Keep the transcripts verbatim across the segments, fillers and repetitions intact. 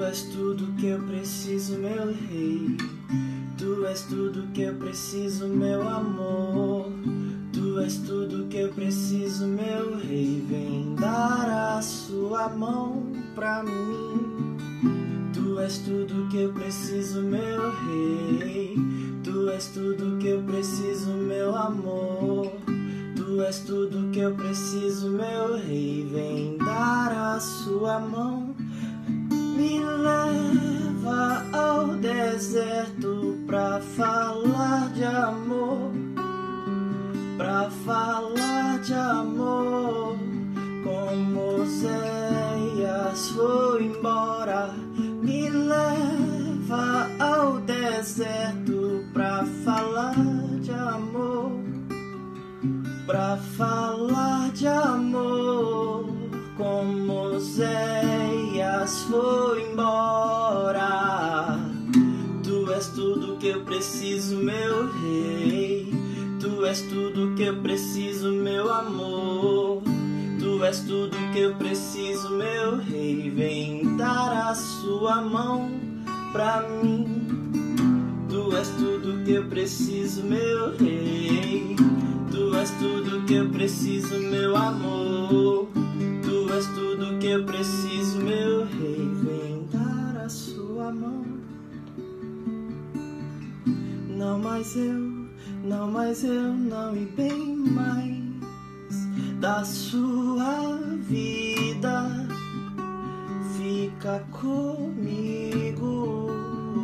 és tudo que eu preciso, meu rei. Tu és tudo que eu preciso, meu amor. Tu és tudo que eu preciso, meu rei. Vem dar a sua mão pra mim. Tu és tudo que eu preciso, meu rei. Tu és tudo que eu preciso, meu amor. Tu és tudo que eu preciso, meu rei. Vem dar a sua mão. Me leva ao deserto pra falar de amor, pra falar de amor. Como Oséias foi embora, me leva ao deserto pra falar de amor, pra falar de amor. Como Oséias foi embora. Tu és tudo que eu preciso, meu rei. Tu és tudo que eu preciso, meu amor. Tu és tudo que eu preciso, meu rei. Vem dar a sua mão pra mim. Tu és tudo que eu preciso, meu rei. Tu és tudo que eu preciso, meu amor. Tu és tudo que eu preciso, meu rei. Vem dar a sua mão. Não mais eu, não mais eu, não e bem mais da sua vida. Fica comigo.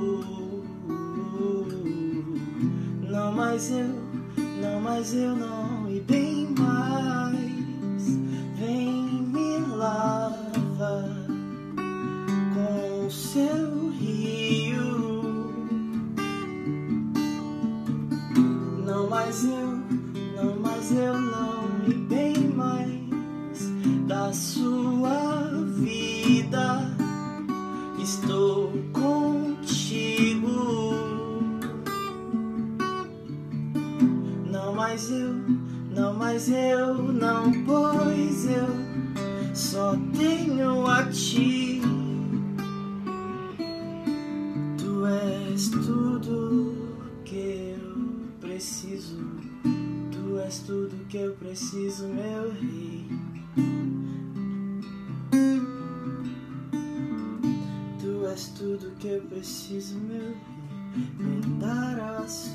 Não mais eu, não mais eu, não e bem mais. Vem me lava com o seu rio. Não mais eu, não mais eu, não e bem mais da sua vida. Estou contigo. Não mais eu, não mais eu, não, pois eu só tenho a ti. Tu és tudo que eu preciso. Tu és tudo que eu preciso, meu rei. Tu és tudo que eu preciso, meu rei. Vem dar a